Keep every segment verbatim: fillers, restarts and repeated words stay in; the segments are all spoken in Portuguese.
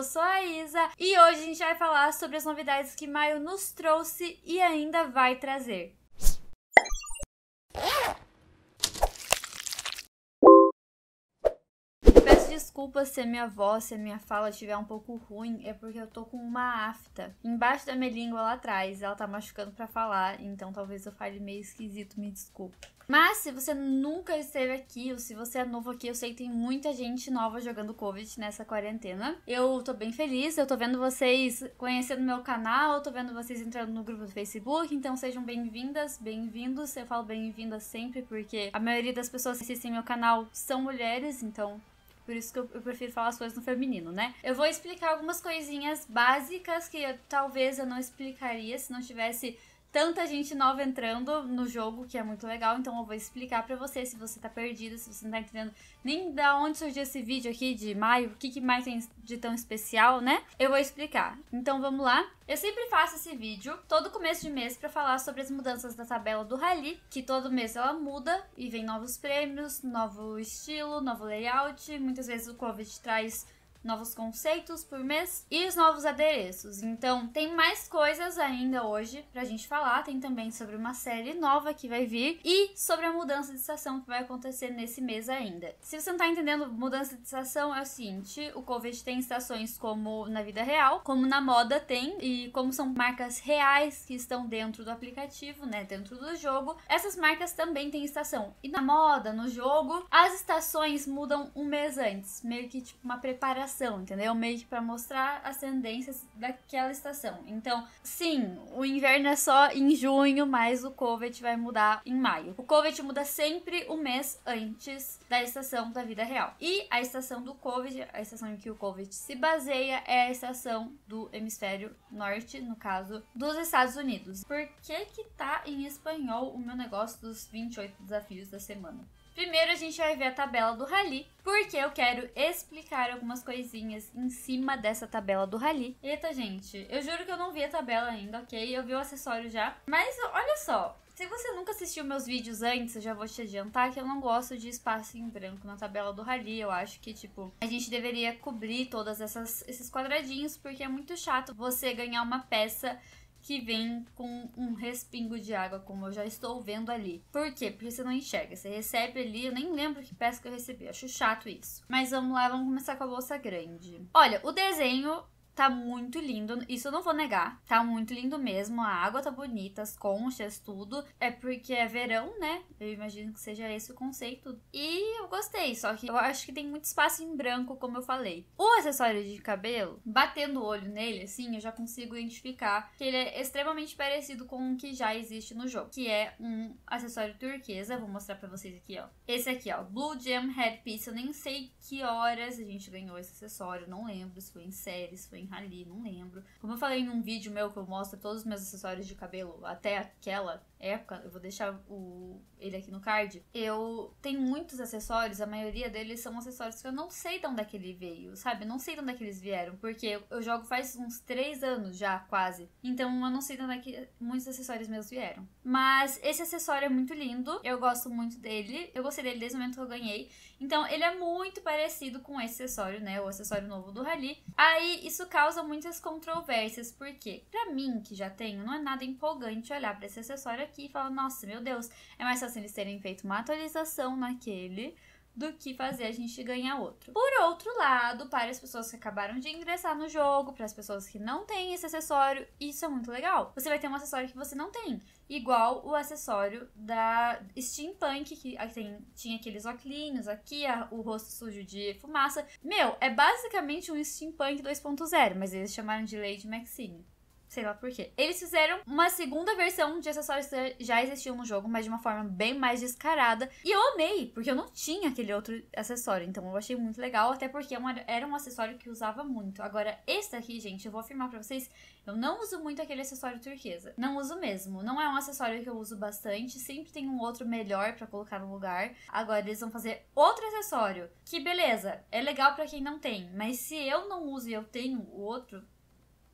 eu sou a Isa e hoje a gente vai falar sobre as novidades que maio nos trouxe e ainda vai trazer. Desculpa se a minha voz, se a minha fala estiver um pouco ruim, é porque eu tô com uma afta embaixo da minha língua lá atrás, ela tá machucando pra falar, então talvez eu fale meio esquisito, me desculpe. Mas se você nunca esteve aqui, ou se você é novo aqui, eu sei que tem muita gente nova jogando Covid nessa quarentena. Eu tô bem feliz, eu tô vendo vocês conhecendo meu canal, tô vendo vocês entrando no grupo do Facebook, então sejam bem-vindas, bem-vindos. Eu falo bem-vindas sempre porque a maioria das pessoas que assistem meu canal são mulheres, então por isso que eu, eu prefiro falar as coisas no feminino, né? Eu vou explicar algumas coisinhas básicas que eu, talvez eu não explicaria se não tivesse tanta gente nova entrando no jogo, que é muito legal. Então eu vou explicar pra você se você tá perdido, se você não tá entendendo nem da onde surgiu esse vídeo aqui de maio, o que, que mais tem de tão especial, né? Eu vou explicar. Então vamos lá. Eu sempre faço esse vídeo todo começo de mês pra falar sobre as mudanças da tabela do Rally, que todo mês ela muda e vem novos prêmios, novo estilo, novo layout. Muitas vezes o Covid traz novos conceitos por mês e os novos adereços. Então tem mais coisas ainda hoje pra gente falar. Tem também sobre uma série nova que vai vir e sobre a mudança de estação que vai acontecer nesse mês ainda. Se você não tá entendendo, mudança de estação é o seguinte: o Covid tem estações como na vida real, como na moda tem, e como são marcas reais que estão dentro do aplicativo, né, dentro do jogo, essas marcas também têm estação. E na moda, no jogo, as estações mudam um mês antes, meio que tipo uma preparação, entendeu? Meio que pra mostrar as tendências daquela estação. Então, sim, o inverno é só em junho, mas o Covid vai mudar em maio. O Covid muda sempre um mês antes da estação da vida real. E a estação do Covid, a estação em que o Covid se baseia, é a estação do hemisfério norte, no caso dos Estados Unidos. Por que que tá em espanhol o meu negócio dos vinte e oito desafios da semana? Primeiro a gente vai ver a tabela do Rally, porque eu quero explicar algumas coisinhas em cima dessa tabela do Rally. Eita, gente, eu juro que eu não vi a tabela ainda, ok? Eu vi o acessório já. Mas olha só, se você nunca assistiu meus vídeos antes, eu já vou te adiantar que eu não gosto de espaço em branco na tabela do Rally. Eu acho que, tipo, a gente deveria cobrir todos esses quadradinhos, porque é muito chato você ganhar uma peça que vem com um respingo de água, como eu já estou vendo ali. Por quê? Porque você não enxerga. Você recebe ali, eu nem lembro que peça que eu recebi. Acho chato isso. Mas vamos lá, vamos começar com a bolsa grande. Olha, o desenho tá muito lindo, isso eu não vou negar, tá muito lindo mesmo, a água tá bonita, as conchas, tudo, é porque é verão, né, eu imagino que seja esse o conceito, e eu gostei, só que eu acho que tem muito espaço em branco, como eu falei. O acessório de cabelo, batendo o olho nele, assim, eu já consigo identificar que ele é extremamente parecido com o que já existe no jogo, que é um acessório turquesa, vou mostrar pra vocês aqui, ó, esse aqui, ó, Blue Gem Headpiece, eu nem sei que horas a gente ganhou esse acessório, não lembro se foi em série, se foi em Rally, não lembro. Como eu falei num vídeo meu que eu mostro todos os meus acessórios de cabelo até aquela época, eu vou deixar o, ele aqui no card, eu tenho muitos acessórios, a maioria deles são acessórios que eu não sei de onde é que ele veio, sabe? Eu não sei de onde é que eles vieram, porque eu, eu jogo faz uns três anos já, quase. Então eu não sei de onde é que muitos acessórios meus vieram. Mas esse acessório é muito lindo, eu gosto muito dele, eu gostei dele desde o momento que eu ganhei. Então ele é muito parecido com esse acessório, né? O acessório novo do Rally. Aí isso causa muitas controvérsias, porque pra mim, que já tenho, não é nada empolgante olhar pra esse acessório aqui e falar, nossa, meu Deus, é mais fácil eles terem feito uma atualização naquele do que fazer a gente ganhar outro. Por outro lado, para as pessoas que acabaram de ingressar no jogo, para as pessoas que não têm esse acessório, isso é muito legal. Você vai ter um acessório que você não tem, igual o acessório da Steampunk, que tem, tinha aqueles óculos aqui, a, o rosto sujo de fumaça. Meu, é basicamente um Steampunk dois ponto zero, mas eles chamaram de Lady Maxine. Sei lá por quê. Eles fizeram uma segunda versão de acessórios que já existiam no jogo, mas de uma forma bem mais descarada. E eu amei, porque eu não tinha aquele outro acessório. Então eu achei muito legal, até porque era um acessório que eu usava muito. Agora, esse daqui, gente, eu vou afirmar pra vocês, eu não uso muito aquele acessório turquesa. Não uso mesmo. Não é um acessório que eu uso bastante. Sempre tem um outro melhor pra colocar no lugar. Agora, eles vão fazer outro acessório, que beleza, é legal pra quem não tem. Mas se eu não uso e eu tenho o outro,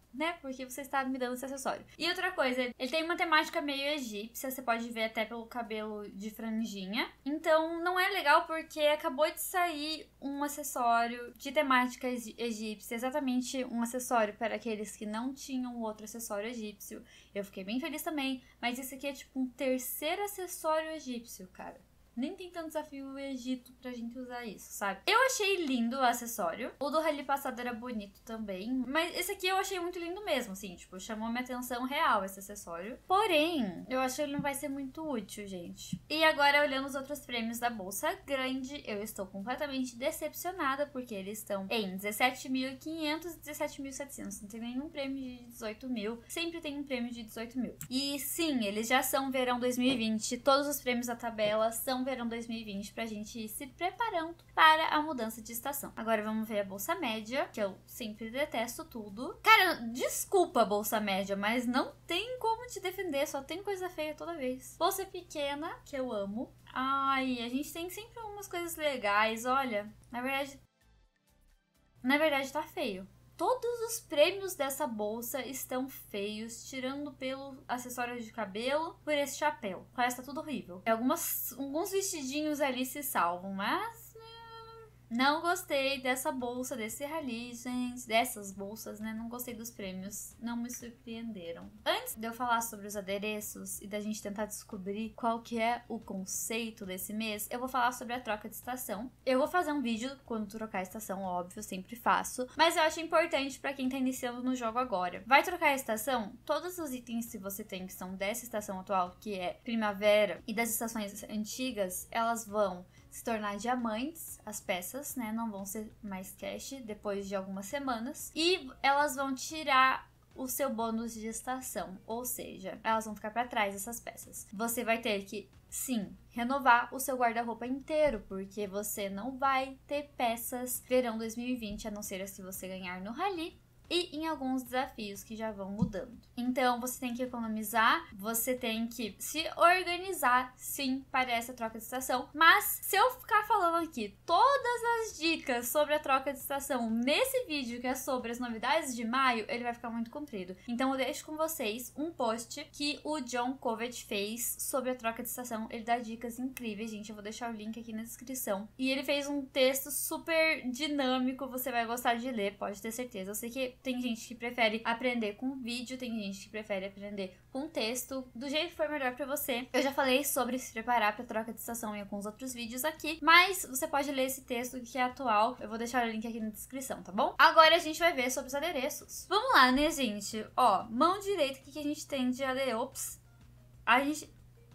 né? Porque você está me dando esse acessório. E outra coisa, ele tem uma temática meio egípcia, você pode ver até pelo cabelo de franjinha. Então não é legal porque acabou de sair um acessório de temática egípcia, exatamente um acessório para aqueles que não tinham outro acessório egípcio. Eu fiquei bem feliz também, mas esse aqui é tipo um terceiro acessório egípcio, cara. Nem tem tanto desafio o Egito pra gente usar isso, sabe? Eu achei lindo o acessório. O do rally passado era bonito também. Mas esse aqui eu achei muito lindo mesmo, assim. Tipo, chamou minha atenção real esse acessório. Porém, eu acho que ele não vai ser muito útil, gente. E agora, olhando os outros prêmios da Bolsa Grande, eu estou completamente decepcionada. Porque eles estão em dezessete mil e quinhentos e dezessete mil e setecentos. Não tem nenhum prêmio de dezoito mil. Sempre tem um prêmio de dezoito mil. E sim, eles já são verão dois mil e vinte. Todos os prêmios da tabela são verão dois mil e vinte pra gente ir se preparando para a mudança de estação. Agora vamos ver a Bolsa Média, que eu sempre detesto tudo. Cara, desculpa Bolsa Média, mas não tem como te defender, só tem coisa feia toda vez. Bolsa Pequena, que eu amo. Ai, a gente tem sempre umas coisas legais, olha. Na verdade, na verdade tá feio. Todos os prêmios dessa bolsa estão feios, tirando pelo acessório de cabelo, por esse chapéu. O resto tá tudo horrível. Algumas, alguns vestidinhos ali se salvam, mas... Não gostei dessa bolsa, desse rally, gente. Dessas bolsas, né? Não gostei dos prêmios. Não me surpreenderam. Antes de eu falar sobre os adereços e da gente tentar descobrir qual que é o conceito desse mês, eu vou falar sobre a troca de estação. Eu vou fazer um vídeo quando trocar a estação, óbvio, eu sempre faço. Mas eu acho importante pra quem tá iniciando no jogo agora. Vai trocar a estação? Todos os itens que você tem que são dessa estação atual, que é primavera, e das estações antigas, elas vão se tornar diamantes, as peças, né? Não vão ser mais cash depois de algumas semanas. E elas vão tirar o seu bônus de estação, ou seja, elas vão ficar para trás, essas peças. Você vai ter que, sim, renovar o seu guarda-roupa inteiro, porque você não vai ter peças verão dois mil e vinte, a não ser se você ganhar no rally. E em alguns desafios que já vão mudando. Então, você tem que economizar, você tem que se organizar, sim, para essa troca de estação. Mas, se eu ficar falando aqui todas as dicas sobre a troca de estação nesse vídeo, que é sobre as novidades de maio, ele vai ficar muito comprido. Então, eu deixo com vocês um post que o John Covet fez sobre a troca de estação. Ele dá dicas incríveis, gente. Eu vou deixar o link aqui na descrição. E ele fez um texto super dinâmico, você vai gostar de ler, pode ter certeza. Eu sei que tem gente que prefere aprender com vídeo, tem gente que prefere aprender com texto, do jeito que for melhor pra você. Eu já falei sobre se preparar pra troca de estação em alguns outros vídeos aqui, mas você pode ler esse texto que é atual, eu vou deixar o link aqui na descrição, tá bom? Agora a gente vai ver sobre os adereços. Vamos lá, né, gente? Ó, mão direita, o que, que a gente tem de adereço? Ops. A gente...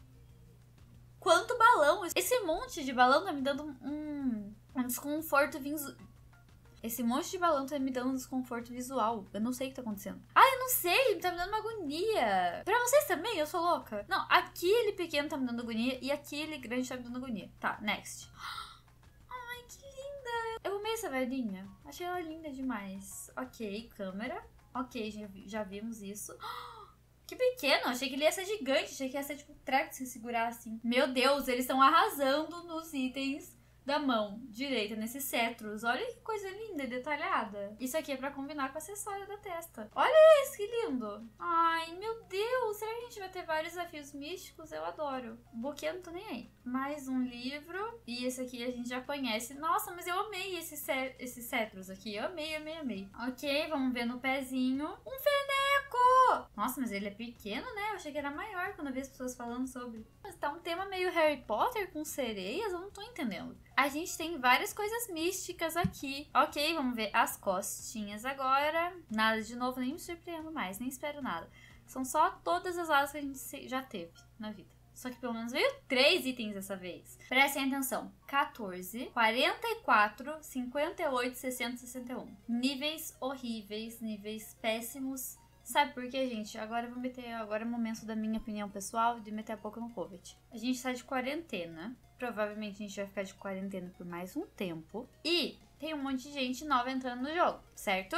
Quanto balão! Esse monte de balão tá me dando um, um desconforto visual. Esse monte de balão tá me dando um desconforto visual. Eu não sei o que tá acontecendo. Ah, eu não sei, tá me dando uma agonia. Pra vocês também, eu sou louca. Não, aquele pequeno tá me dando agonia e aquele grande tá me dando agonia. Tá, next. Ai, que linda. Eu amei essa velhinha. Achei ela linda demais. Ok, câmera. Ok, já, já vimos isso. Que pequeno, achei que ele ia ser gigante. Achei que ia ser tipo um treco de se segurar assim. Meu Deus, eles estão arrasando nos itens da mão direita, nesses cetros. Olha que coisa linda e detalhada. Isso aqui é pra combinar com o acessório da testa. Olha esse, que lindo. Ai, meu Deus. Será que a gente vai ter vários desafios místicos? Eu adoro. O buquê eu não tô nem aí. Mais um livro. E esse aqui a gente já conhece. Nossa, mas eu amei esses, ce esses cetros aqui. Eu amei, amei, amei. Ok, vamos ver no pezinho. Um feneco! Nossa, mas ele é pequeno, né? Eu achei que era maior quando eu vi as pessoas falando sobre. Mas tá um tema meio Harry Potter com sereias? Eu não tô entendendo. A gente tem várias coisas místicas aqui. Ok, vamos ver as costinhas agora. Nada de novo, nem me surpreendo mais, nem espero nada. São só todas as asas que a gente já teve na vida. Só que pelo menos veio três itens dessa vez. Prestem atenção. quatorze, quarenta e quatro, cinquenta e oito, sessenta e sessenta e um. Níveis horríveis, níveis péssimos. Sabe por quê, gente? Agora eu vou meter... Agora é o momento da minha opinião pessoal de meter a boca no Covet. A gente tá de quarentena. Provavelmente a gente vai ficar de quarentena por mais um tempo. E tem um monte de gente nova entrando no jogo, certo?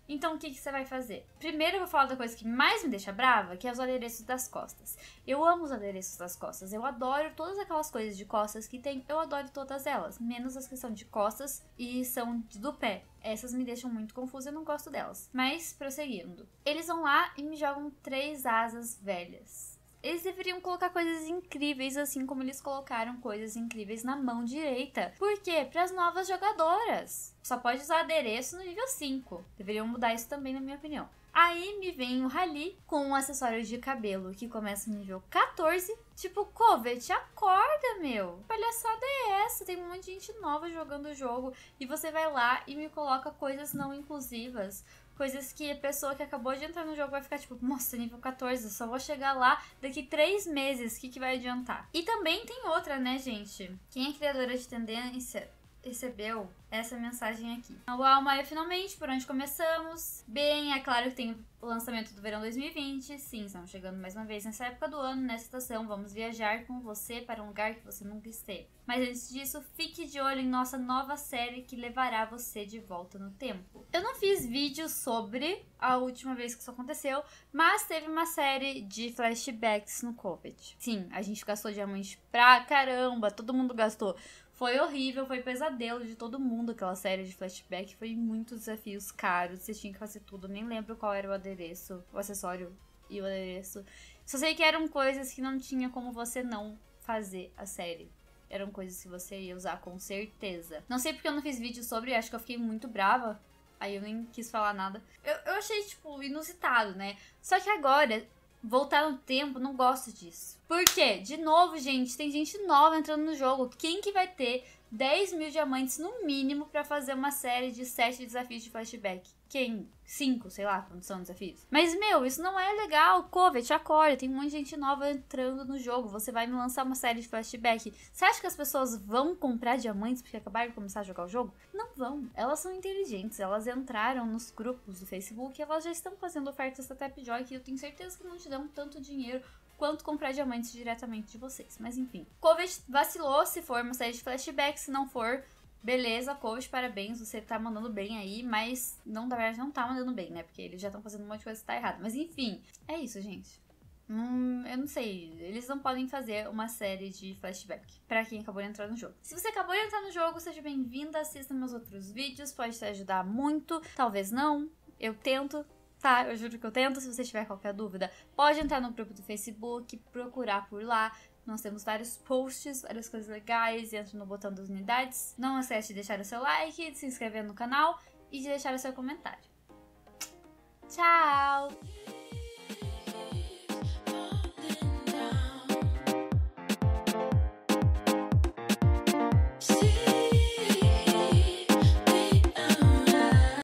Então o que, que você vai fazer? Primeiro eu vou falar da coisa que mais me deixa brava, que é os adereços das costas. Eu amo os adereços das costas, eu adoro todas aquelas coisas de costas que tem, eu adoro todas elas, menos as que são de costas e são do pé. Essas me deixam muito confusa, eu não gosto delas. Mas, prosseguindo. Eles vão lá e me jogam três asas velhas. Eles deveriam colocar coisas incríveis, assim como eles colocaram coisas incríveis na mão direita. Por quê? Para as novas jogadoras. Só pode usar adereço no nível cinco. Deveriam mudar isso também, na minha opinião. Aí me vem o Rally com um acessório de cabelo que começa no nível quatorze. Tipo, Covet, acorda, meu. Que palhaçada é essa? Tem um monte de gente nova jogando o jogo. E você vai lá e me coloca coisas não inclusivas. Coisas que a pessoa que acabou de entrar no jogo vai ficar tipo, nossa, nível quatorze, eu só vou chegar lá daqui três meses, o que, que vai adiantar? E também tem outra, né, gente? Quem é criadora de tendência recebeu essa mensagem aqui. Uau, Maia, finalmente, por onde começamos? Bem, é claro que tem o lançamento do verão dois mil e vinte. Sim, estamos chegando mais uma vez nessa época do ano, nessa estação. Vamos viajar com você para um lugar que você nunca esteve. Mas antes disso, fique de olho em nossa nova série que levará você de volta no tempo. Eu não fiz vídeo sobre a última vez que isso aconteceu, mas teve uma série de flashbacks no Covet. Sim, a gente gastou diamante pra caramba, todo mundo gastou. Foi horrível, foi pesadelo de todo mundo aquela série de flashback. Foi muitos desafios caros, vocês tinham que fazer tudo. Nem lembro qual era o adereço, o acessório e o adereço. Só sei que eram coisas que não tinha como você não fazer a série. Eram coisas que você ia usar com certeza. Não sei porque eu não fiz vídeo sobre, acho que eu fiquei muito brava. Aí eu nem quis falar nada. Eu, eu achei, tipo, inusitado, né? Só que agora, voltar no tempo, não gosto disso. Por quê? De novo, gente, tem gente nova entrando no jogo. Quem que vai ter dez mil diamantes no mínimo pra fazer uma série de sete desafios de flashback? Quem? cinco, sei lá, quantos são desafios. Mas, meu, isso não é legal. Covet, acorda. Tem um monte de gente nova entrando no jogo. Você vai me lançar uma série de flashback. Você acha que as pessoas vão comprar diamantes porque acabaram de começar a jogar o jogo? Não vão. Elas são inteligentes. Elas entraram nos grupos do Facebook e elas já estão fazendo ofertas da Tapjoy que eu tenho certeza que não te dão tanto dinheiro quanto comprar diamantes diretamente de vocês. Mas enfim. Covet vacilou se for uma série de flashbacks. Se não for, beleza, Covet, parabéns, você tá mandando bem aí, mas não, na verdade não tá mandando bem, né? Porque eles já estão fazendo um monte de coisa que tá errado. Mas enfim, é isso, gente. Hum, eu não sei, eles não podem fazer uma série de flashback pra quem acabou de entrar no jogo. Se você acabou de entrar no jogo, seja bem-vinda, assista meus outros vídeos, pode te ajudar muito, talvez não, eu tento. Tá, eu juro que eu tento. Se você tiver qualquer dúvida, pode entrar no grupo do Facebook, procurar por lá. Nós temos vários posts, várias coisas legais. Entra no botão das unidades. Não esquece de deixar o seu like, de se inscrever no canal e de deixar o seu comentário. Tchau!